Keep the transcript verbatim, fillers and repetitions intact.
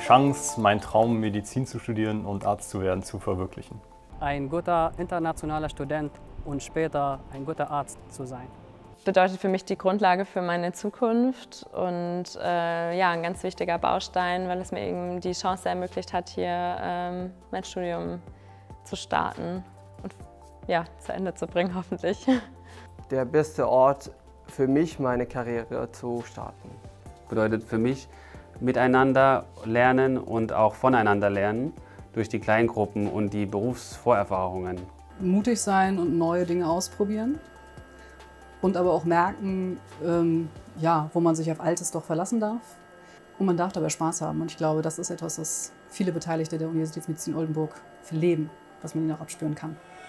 Chance, meinen Traum, Medizin zu studieren und Arzt zu werden, zu verwirklichen. Ein guter internationaler Student und später ein guter Arzt zu sein. Bedeutet für mich die Grundlage für meine Zukunft und äh, ja, ein ganz wichtiger Baustein, weil es mir eben die Chance ermöglicht hat, hier ähm, mein Studium zu starten und ja, zu Ende zu bringen, hoffentlich. Der beste Ort für mich, meine Karriere zu starten. Bedeutet für mich miteinander lernen und auch voneinander lernen durch die Kleingruppen und die Berufsvorerfahrungen. Mutig sein und neue Dinge ausprobieren und aber auch merken, ähm, ja, wo man sich auf Altes doch verlassen darf. Und man darf dabei Spaß haben. Und ich glaube, das ist etwas, was viele Beteiligte der Universitätsmedizin Oldenburg leben, was man ihnen auch abspüren kann.